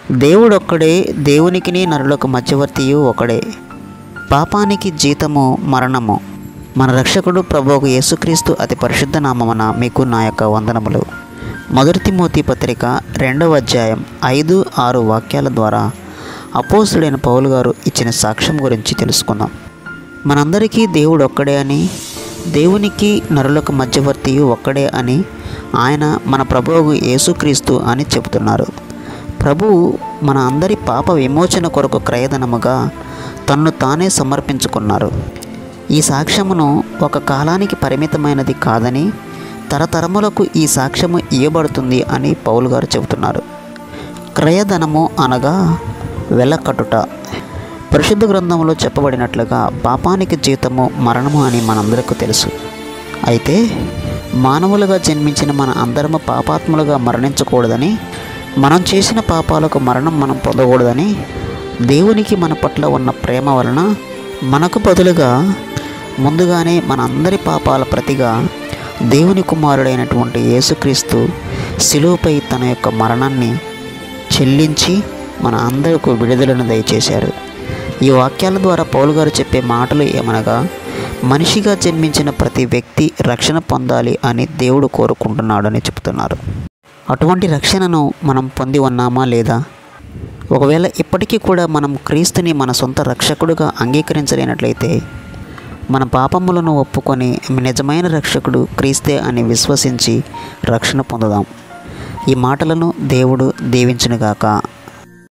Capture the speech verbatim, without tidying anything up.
దేవుడొక్కడే, దేవునికిని నరులకు మధ్యవర్తియు ఒకడే. పాపానికి జీతము మరణము. మన రక్షకుడు ప్రభువు యేసుక్రీస్తు అతి పరిశుద్ధ నామమున మీకు నా యొక్క వందనములు. మొదటి తిమోతి పత్రిక రెండవ అధ్యాయం ఐదు ఆరు వాక్యాల ద్వారా అపోస్తుడైన పౌలు గారు ఇచ్చిన సాక్ష్యం గురించి తెలుసుకుందాం. మనందరికీ దేవుడు ఒక్కడే అని, దేవునికి నరులకు మధ్యవర్తియు ఒక్కడే అని ఆయన మన ప్రభువు యేసుక్రీస్తు అని చెబుతున్నారు. ప్రభువు మన అందరి పాప విమోచన కొరకు క్రయధనముగా తన్ను తానే సమర్పించుకున్నారు. ఈ సాక్ష్యమును ఒక కాలానికి పరిమితమైనది కాదని, తరతరములకు ఈ సాక్ష్యము ఇయ్యబడుతుంది అని పౌలు గారు చెబుతున్నారు. క్రయధనము అనగా వెలకట్టుట. పరిశుద్ధ గ్రంథంలో చెప్పబడినట్లుగా పాపానికి జీతము మరణము అని మనందరికీ తెలుసు. అయితే మానవులుగా జన్మించిన మన అందరము పాపాత్ములుగా మరణించకూడదని, మనం చేసిన పాపాలకు మరణం మనం పొందకూడదని, దేవునికి మన పట్ల ఉన్న ప్రేమ వలన మనకు బదులుగా ముందుగానే మన అందరి పాపాల ప్రతిగా దేవుని కుమారుడైనటువంటి యేసుక్రీస్తు శిలువపై తన యొక్క మరణాన్ని చెల్లించి మన అందరికీ విడుదలను దయచేశారు. ఈ వాక్యాల ద్వారా పౌలు గారు చెప్పే మాటలు ఏమనగా, మనిషిగా జన్మించిన ప్రతి వ్యక్తి రక్షణ పొందాలి అని దేవుడు కోరుకుంటున్నాడు అని చెప్తున్నారు. అటువంటి రక్షణను మనం పొంది ఉన్నామా లేదా? ఒకవేళ ఇప్పటికీ కూడా మనం క్రీస్తుని మన సొంత రక్షకుడుగా అంగీకరించలేనట్లయితే, మన పాపములను ఒప్పుకొని నిజమైన రక్షకుడు క్రీస్తే అని విశ్వసించి రక్షణ పొందుదాం. ఈ మాటలను దేవుడు దీవించునుగాక.